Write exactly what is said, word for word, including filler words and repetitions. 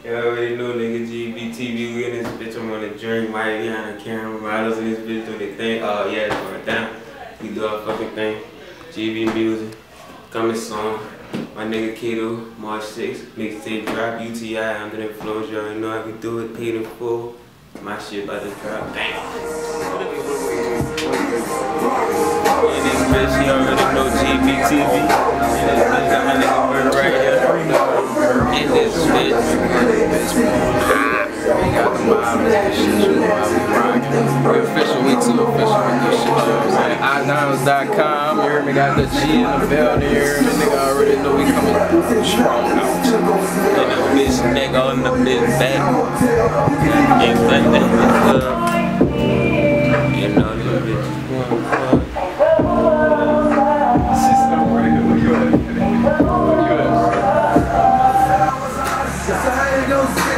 You already know, nigga. G E B T V, we in this bitch. I'm on the drink, Mike behind the camera, models in this bitch doing their thing. Oh, yeah, it's going down. We do our fucking thing. G E B music, coming soon. My nigga Kato, March sixth, mixtape drop, U T I, under the influence. You already know I can do it, paid in full. My shit about to drop. Damn. In this bitch, you already know G E B T V. In this bitch, got my nigga Bird right here. In this bitch. We got the mob, this shit, you know how we rockin'. We official, we too official with this shit, you know what I'm saying? i dimes dot com, you heard me, got the G in the building here. The nigga already know we coming strong out. In the bitch, nigga, on the bitch back. Ain't like that, you know, this bitch is going fuck. She's so right, look at it. Look at it.